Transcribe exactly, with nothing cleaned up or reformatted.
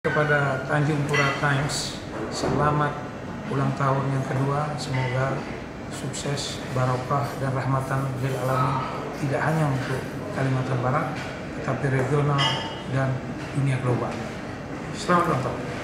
Kepada Tanjung Pura Times, selamat ulang tahun yang kedua. Semoga sukses, barokah, dan rahmatan lil alamin, tidak hanya untuk Kalimantan Barat, tetapi regional dan dunia global. Selamat ulang tahun.